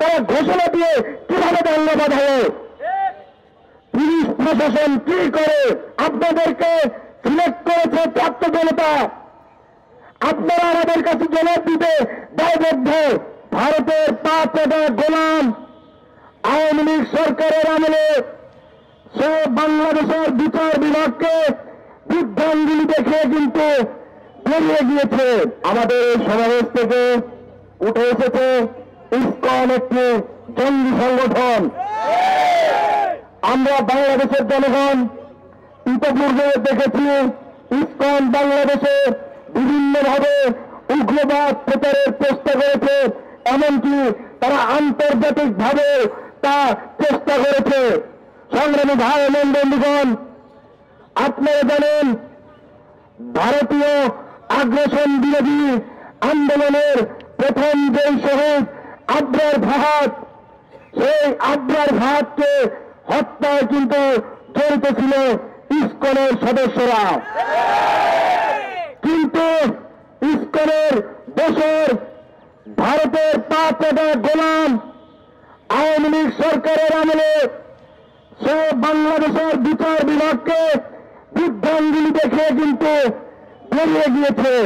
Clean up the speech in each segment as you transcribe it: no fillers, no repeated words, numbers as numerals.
তারা ঘোষণা দিয়ে কিভাবে দাঙ্গা বাঁধালো? পুলিশ প্রশাসন কি করে আপনাদেরকে সিলেক্ট করেছে ছাত্র জনতা? আপনারা আমাদের কাছে জবাব দিতে দায়বদ্ধ। ভারতের 5 গোলাম আওয়ামী লীগ সরকারের আমলে সে বাংলাদেশের বিচার বিভাগকে বুদ্ধাঙ্গুলি দেখে কিন্তু বেরিয়ে গিয়েছে। আমাদের এই সমাবেশ থেকে উঠে এসেছে ইসকন একটি জঙ্গি সংগঠন। আমরা বাংলাদেশের জনগণ ইতিপূর্বে দেখেছি ইসকন বাংলাদেশে বিভিন্নভাবে উগ্রবাদ প্রচারের চেষ্টা করেছে, এমনকি তারা আন্তর্জাতিকভাবে তা চেষ্টা করেছে। সংগ্রামী ভাই এবং বন্ধুগণ, আপনারা জানেন ভারতীয় আগ্রাসন বিরোধী আন্দোলনের প্রথম যে শহীদ আবরার ফাহাদ, সেই আবরার ফাহাদকে হত্যায় কিন্তু জড়িত ছিল ইসকনের সদস্যরা। কিন্তু ইসকনের বছর ভারতের 5 গোলাম আওয়ামী লীগ সরকারের আমলে সে বাংলাদেশের বিচার বিভাগকে বুদ্ধাঙ্গুলি দেখে কিন্তু বেরিয়ে গিয়েছে।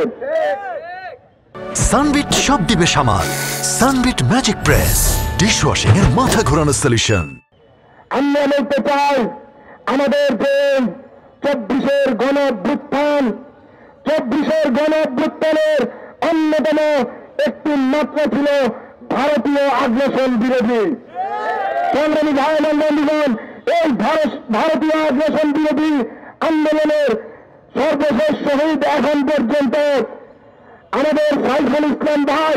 সানবিট সব দিবে সামাল। সানবিট ম্যাজিক প্রেস ডিশওয়াশিং এর মাথা ঘোরানো সলিউশন। আমরা বলতে চাই আমাদের যে 24-এর গণঅভ্যুত্থান, 24-এর গণঅভ্যুত্থানের অন্যতম একটি মাত্রা ছিল ভারতীয় আগ্রাসন বিরোধী। সংগ্রামী ভাই এবং বন্ধুগণ, এই ভারতীয় আগ্রাসন বিরোধী আন্দোলনের সর্বশেষ শহীদ এখন পর্যন্ত আমাদের সাইফুল ইসলাম ভাই।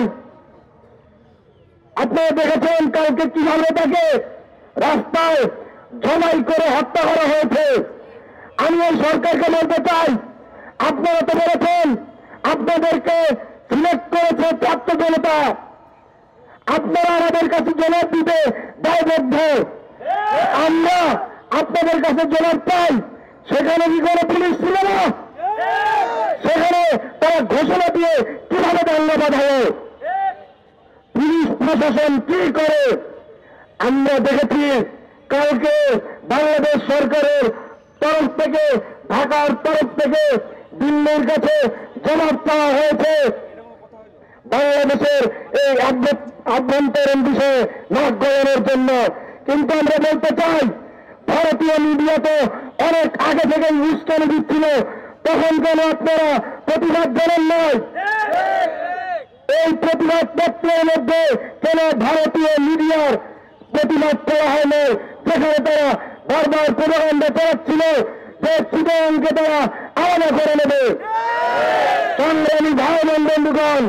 আপনারা দেখেছেন কালকে কিভাবে তাকে রাস্তায় জমাই করে হত্যা করা হয়েছে। আমি এই সরকারকে বলতে চাই, আপনারা তো বলেছেন আপনাদেরকে সিলেক্ট করেছে ছাত্র জনতা, আপনারা আমাদের কাছে জবাব দিতে দায়বদ্ধ। আমরা আপনাদের কাছে জবাব চাই, সেখানে কি কোনো পুলিশ ছিল না? সেখানে তারা ঘোষণা দিয়ে কিভাবে দাঙ্গা বাঁধালো? পুলিশ প্রশাসন কি করে? আমরা দেখেছি কালকে বাংলাদেশ সরকারের তরফ থেকে, ঢাকার তরফ থেকে দিল্লির কাছে জবাব চাওয়া হয়েছে বাংলাদেশের এই আভ্যন্তরীণ বিষয়ে নাক গলানোর জন্য। কিন্তু আমরা বলতে চাই, ভারতীয় মিডিয়া তো অনেক আগে থেকে উস্কানি দিচ্ছিল, তখন কেন আপনারা প্রতিবাদ জানান নাই? এই প্রতিবাদ পত্রের মধ্যে কেন ভারতীয় মিডিয়ার প্রতিবাদ করা হয়নি, যেখানে তারা বারবার প্রোপাগান্ডা চালাচ্ছিল যে চিটাগাংকে তারা আলাদা করে নেবে? সংগ্রামী ভাই এবং বন্ধুগণ,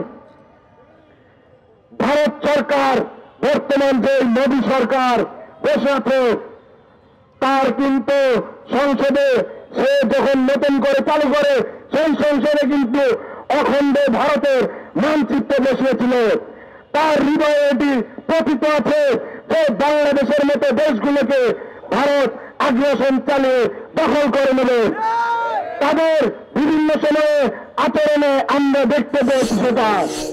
ভারত সরকার, বর্তমান যে মোদী সরকার বসে আছে, তার কিন্তু সংসদে সে যখন নতুন করে চালু করে, সেই সংসদে কিন্তু অখণ্ড ভারতের মানচিত্র বসিয়েছিল। তার হৃদয়ে এটি প্রতীত আছে যে বাংলাদেশের মতো দেশগুলোকে ভারত আগ্রাসন চালিয়ে দখল করে নেবে। তাদের বিভিন্ন সময়ে আচরণে আমরা দেখতে পেয়েছি সেটা।